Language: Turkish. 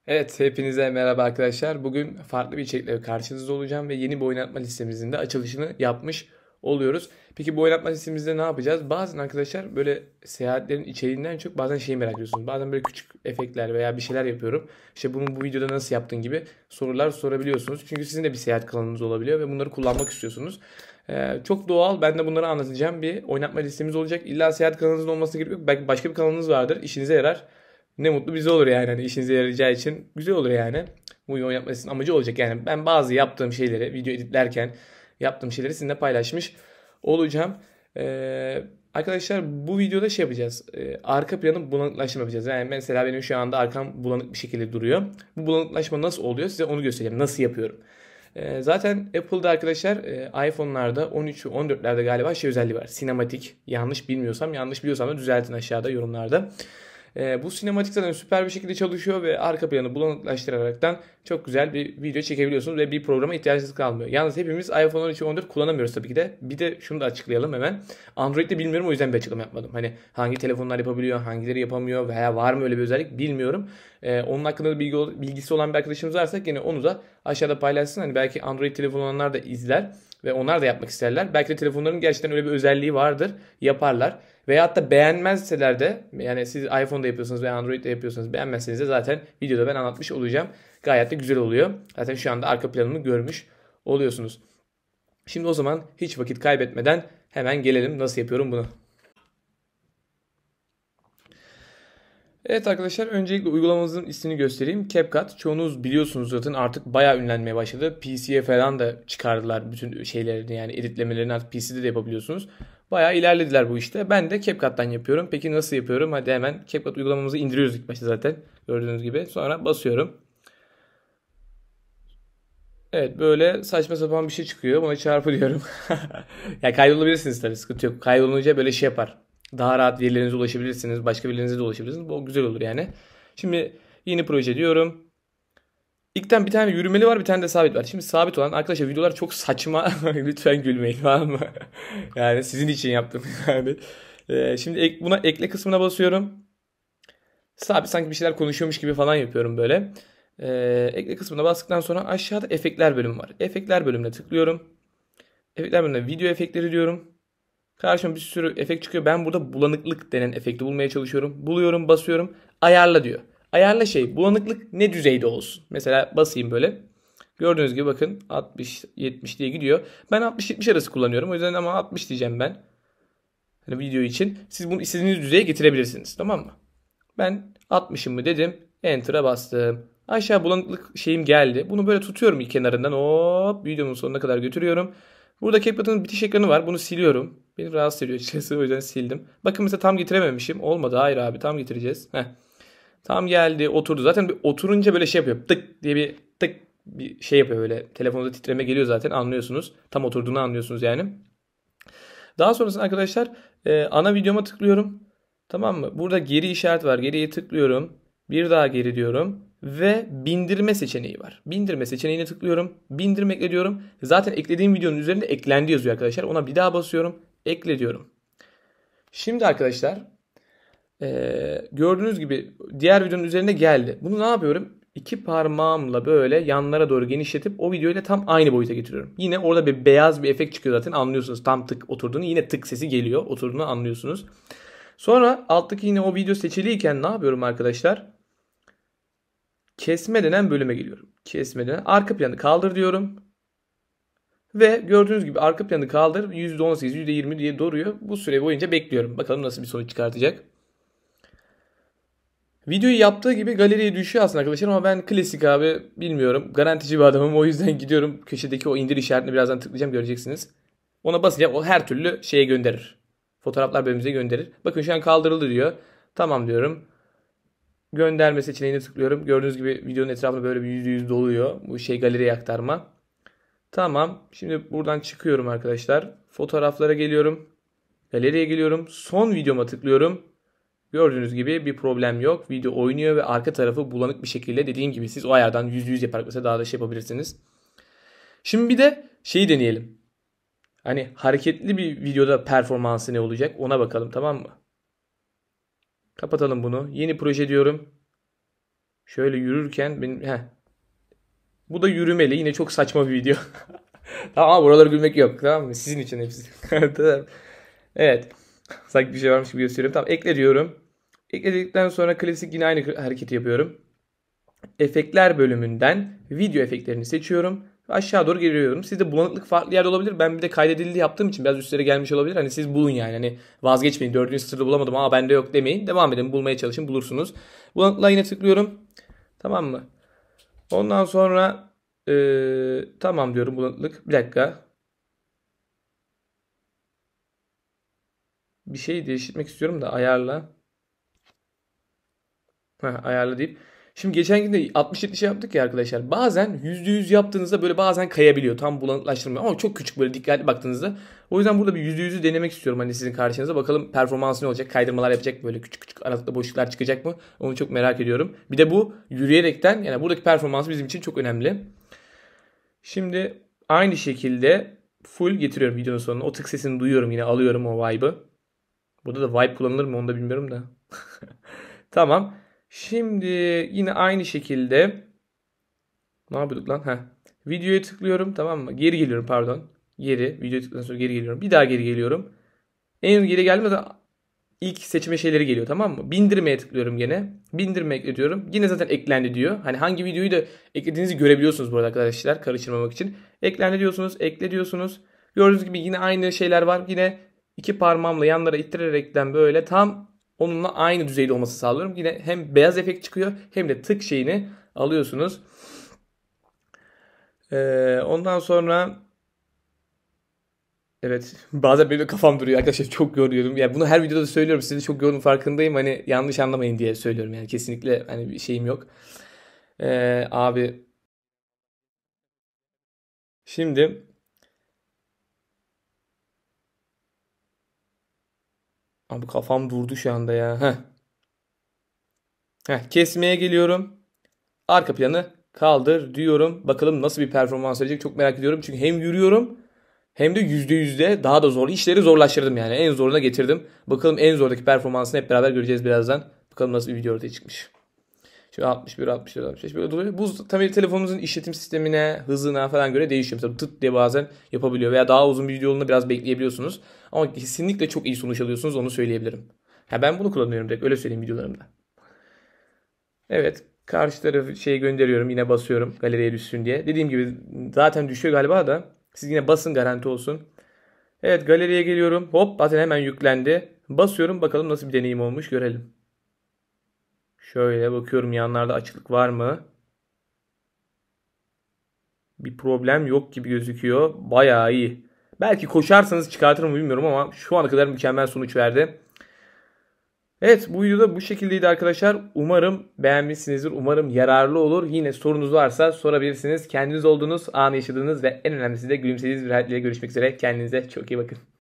Evet, hepinize merhaba arkadaşlar. Bugün farklı bir içerikle karşınızda olacağım ve yeni bir oynatma listemizin de açılışını yapmış oluyoruz. Peki bu oynatma listemizde ne yapacağız? Bazen arkadaşlar böyle seyahatlerin içeriğinden çok bazen şeyi merak ediyorsunuz. Bazen böyle küçük efektler veya bir şeyler yapıyorum. İşte bunu bu videoda nasıl yaptın gibi sorular sorabiliyorsunuz. Çünkü sizin de bir seyahat kanalınız olabiliyor ve bunları kullanmak istiyorsunuz. Çok doğal. Ben de bunları anlatacağım bir oynatma listemiz olacak. İlla seyahat kanalınızın olmasına gerek yok. Belki başka bir kanalınız vardır. İşinize yarar. Ne mutlu bize olur yani. Hani işinize yarayacağı için güzel olur yani. Bu oyun yapmasının amacı olacak. Yani ben bazı yaptığım şeyleri video editlerken yaptığım şeyleri sizinle paylaşmış olacağım. Arkadaşlar bu videoda şey yapacağız. Arka planı bulanıklaşma yapacağız. Yani mesela benim şu anda arkam bulanık bir şekilde duruyor. Bu bulanıklaşma nasıl oluyor size onu göstereceğim. Nasıl yapıyorum. Zaten Apple'da arkadaşlar iPhone'larda 13 ve 14'lerde galiba şey özelliği var. Sinematik. Yanlış bilmiyorsam, yanlış biliyorsam da düzeltin aşağıda yorumlarda. Bu sinematik zaten süper bir şekilde çalışıyor ve arka planı bulanıklaştıraraktan çok güzel bir video çekebiliyorsunuz ve bir programa ihtiyacınız kalmıyor. Yalnız hepimiz iPhone 13 ve 14 kullanamıyoruz tabii ki de. Bir de şunu da açıklayalım hemen. Android'de bilmiyorum, o yüzden bir açıklama yapmadım. Hani hangi telefonlar yapabiliyor, hangileri yapamıyor veya var mı öyle bir özellik bilmiyorum. Onun hakkında da bilgisi olan bir arkadaşımız varsa yine onu da aşağıda paylaşsın. Hani belki Android telefon olanlar da izler ve onlar da yapmak isterler. Belki de telefonların gerçekten öyle bir özelliği vardır. Yaparlar. Veyahut da beğenmezseler de, yani siz iPhone'da yapıyorsanız veya Android'de yapıyorsanız beğenmezseniz de zaten videoda ben anlatmış olacağım. Gayet de güzel oluyor. Zaten şu anda arka planımı görmüş oluyorsunuz. Şimdi o zaman hiç vakit kaybetmeden hemen gelelim nasıl yapıyorum bunu. Evet arkadaşlar, öncelikle uygulamamızın ismini göstereyim. CapCut. Çoğunuz biliyorsunuz zaten, artık bayağı ünlenmeye başladı. PC'ye falan da çıkardılar bütün şeylerini, yani editlemelerini artık PC'de de yapabiliyorsunuz. Bayağı ilerlediler bu işte. Ben de CapCut'tan yapıyorum. Peki nasıl yapıyorum? Hadi hemen CapCut uygulamamızı indiriyoruz ilk başta zaten. Gördüğünüz gibi. Sonra basıyorum. Evet, böyle saçma sapan bir şey çıkıyor. Buna çarpı diyorum. Ya kaybolabilirsiniz tabii, sıkıntı yok. Kaybolunca böyle şey yapar. Daha rahat verilerinize ulaşabilirsiniz. Başka verilerinize de ulaşabilirsiniz. Bu güzel olur yani. Şimdi yeni proje diyorum. İlkten bir tane yürümeli var, bir tane de sabit var. Şimdi sabit olan arkadaşlar videolar çok saçma. Lütfen gülmeyin, tamam mı? Yani sizin için yaptım yani. Şimdi buna ekle kısmına basıyorum. Sabit sanki bir şeyler konuşuyormuş gibi falan yapıyorum böyle. Ekle kısmına bastıktan sonra aşağıda efektler bölümü var. Efektler bölümüne tıklıyorum. Efektler bölümüne video efektleri diyorum. Karşıma bir sürü efekt çıkıyor. Ben burada bulanıklık denen efekti bulmaya çalışıyorum. Buluyorum, basıyorum. Ayarla diyor. Ayarla şey, bulanıklık ne düzeyde olsun. Mesela basayım böyle. Gördüğünüz gibi bakın 60-70 diye gidiyor. Ben 60-70 arası kullanıyorum. O yüzden ama 60 diyeceğim ben. Hani video için. Siz bunu istediğiniz düzeye getirebilirsiniz. Tamam mı? Ben 60'ımı dedim. Enter'a bastım. Aşağı bulanıklık şeyim geldi. Bunu böyle tutuyorum ilk kenarından. Hop, videomun sonuna kadar götürüyorum. Burada CapCut'ın bitiş ekranı var. Bunu siliyorum. Beni rahatsız ediyor açıkçası. O yüzden sildim. Bakın mesela tam getirememişim. Olmadı. Hayır abi, tam getireceğiz. Heh. Tam geldi, oturdu. Zaten bir oturunca böyle şey yapıyor. Tık diye bir tık bir şey yapıyor böyle. Telefonda titreme geliyor zaten, anlıyorsunuz. Tam oturduğunu anlıyorsunuz yani. Daha sonrasında arkadaşlar ana videoma tıklıyorum. Tamam mı? Burada geri işaret var. Geriye tıklıyorum. Bir daha geri diyorum. Ve bindirme seçeneği var. Bindirme seçeneğine tıklıyorum. Bindirme ekle diyorum. Zaten eklediğim videonun üzerinde eklendi yazıyor arkadaşlar. Ona bir daha basıyorum. Ekle diyorum. Şimdi arkadaşlar gördüğünüz gibi diğer videonun üzerine geldi. Bunu ne yapıyorum? İki parmağımla böyle yanlara doğru genişletip o videoyla tam aynı boyuta getiriyorum. Yine orada bir beyaz bir efekt çıkıyor zaten, anlıyorsunuz tam tık oturduğunu. Yine tık sesi geliyor, oturduğunu anlıyorsunuz. Sonra alttaki yine o video seçiliyken ne yapıyorum arkadaşlar? Kesme denen bölüme geliyorum. Kesme denen arka planı kaldır diyorum. Ve gördüğünüz gibi arka planı kaldır %18, %20 diye doğruyor. Bu süre boyunca bekliyorum. Bakalım nasıl bir sonuç çıkartacak. Videoyu yaptığı gibi galeriye düşüyor aslında arkadaşlar, ama ben klasik abi bilmiyorum. Garantici bir adamım, o yüzden gidiyorum. Köşedeki o indir işaretini birazdan tıklayacağım, göreceksiniz. Ona basınca o her türlü şeye gönderir. Fotoğraflar bölümümüze gönderir. Bakın şu an kaldırıldı diyor. Tamam diyorum. Gönderme seçeneğine tıklıyorum. Gördüğünüz gibi videonun etrafında böyle bir %100 doluyor. Bu şey galeriye aktarma. Tamam. Şimdi buradan çıkıyorum arkadaşlar. Fotoğraflara geliyorum. Galeriye geliyorum. Son videoma tıklıyorum. Gördüğünüz gibi bir problem yok. Video oynuyor ve arka tarafı bulanık bir şekilde, dediğim gibi siz o ayardan %100 yaparak mesela daha da şey yapabilirsiniz. Şimdi bir de şeyi deneyelim. Hani hareketli bir videoda performansı ne olacak ona bakalım, tamam mı? Kapatalım bunu. Yeni proje diyorum. Şöyle yürürken benim bu da yürümeli. Yine çok saçma bir video. Tamam ama buraları gülmek yok. Tamam mı? Sizin için hepsi. Tamam. Evet. Sanki bir şey varmış gibi gösteriyorum. Tamam, ekle diyorum. Ekledikten sonra klasik yine aynı hareketi yapıyorum. Efektler bölümünden video efektlerini seçiyorum. Aşağı doğru geliyorum. Sizde bulanıklık farklı yerde olabilir. Ben bir de kaydedildi yaptığım için biraz üstlere gelmiş olabilir. Hani siz bulun yani. Hani vazgeçmeyin. Dördüncü sırada bulamadım ama bende yok demeyin. Devam edin. Bulmaya çalışın. Bulursunuz. Bulanıklığa yine tıklıyorum. Tamam mı? Ondan sonra tamam diyorum bulanıklık. Bir dakika. Bir şey değiştirmek istiyorum da ayarla. Ayarla deyip. Şimdi geçen gün de 60-70 yaptık ya arkadaşlar. Bazen %100 yaptığınızda böyle bazen kayabiliyor. Tam bulanıklaştırmıyor ama çok küçük, böyle dikkatli baktığınızda. O yüzden burada bir %100'ü denemek istiyorum hani sizin karşınıza. Bakalım performansı ne olacak? Kaydırmalar yapacak, böyle küçük küçük aralıkta boşluklar çıkacak mı? Onu çok merak ediyorum. Bir de bu yürüyerekten, yani buradaki performansı bizim için çok önemli. Şimdi aynı şekilde full getiriyorum videonun sonuna. O tık sesini duyuyorum, yine alıyorum o vibe'ı. Burada da vibe kullanılır mı onu da bilmiyorum da. Tamam. Şimdi yine aynı şekilde ne yapıyorduk lan? Videoya tıklıyorum, tamam mı? Geri geliyorum, pardon. Videoya tıkladıktan sonra geri geliyorum. Bir daha geri geliyorum. En geri gelmeden ilk seçme şeyleri geliyor, tamam mı? Bindirmeye tıklıyorum gene. Bindirme ekletiyorum. Yine zaten eklendi diyor. Hani hangi videoyu da eklediğinizi görebiliyorsunuz burada arkadaşlar, karıştırmamak için. Eklendi diyorsunuz, ekle diyorsunuz. Gördüğünüz gibi yine aynı şeyler var. Yine iki parmağımla yanlara ittirerekten böyle tam onunla aynı düzeyde olması sağlıyorum. Yine hem beyaz efekt çıkıyor hem de tık şeyini alıyorsunuz. Ondan sonra evet, bazen benim de kafam duruyor arkadaşlar, çok yoruyorum. Yani bunu her videoda söylüyorum, size de çok yorgun farkındayım. Hani yanlış anlamayın diye söylüyorum, yani kesinlikle hani bir şeyim yok. Abi şimdi abi kafam durdu şu anda ya. Kesmeye geliyorum. Arka planı kaldır diyorum. Bakalım nasıl bir performans verecek, çok merak ediyorum. Çünkü hem yürüyorum hem de %100'de daha da zor. İşleri zorlaştırdım yani. En zoruna getirdim. Bakalım en zordaki performansını hep beraber göreceğiz birazdan. Bakalım nasıl bir video ortaya çıkmış. Şimdi 61, 64, 65 böyle duruyor. Bu tabii telefonunuzun işletim sistemine, hızına falan göre değişiyor. Mesela tıt diye bazen yapabiliyor. Veya daha uzun bir video yolunda biraz bekleyebiliyorsunuz. Ama kesinlikle çok iyi sonuç alıyorsunuz, onu söyleyebilirim. Ben bunu kullanıyorum direkt, öyle söyleyeyim videolarımda. Evet. Karşı tarafı şey gönderiyorum. Yine basıyorum galeriye düşsün diye. Dediğim gibi zaten düşüyor galiba da. Siz yine basın, garanti olsun. Evet, galeriye geliyorum. Hop, zaten hemen yüklendi. Basıyorum, bakalım nasıl bir deneyim olmuş görelim. Şöyle bakıyorum, yanlarda açıklık var mı? Bir problem yok gibi gözüküyor. Bayağı iyi. Belki koşarsanız çıkartır mı bilmiyorum ama şu ana kadar mükemmel sonuç verdi. Evet, bu videoda bu şekildeydi arkadaşlar. Umarım beğenmişsinizdir. Umarım yararlı olur. Yine sorunuz varsa sorabilirsiniz. Kendiniz olduğunuz, anı yaşadığınız ve en önemlisi de gülümsediğiniz bir hayat ile görüşmek üzere. Kendinize çok iyi bakın.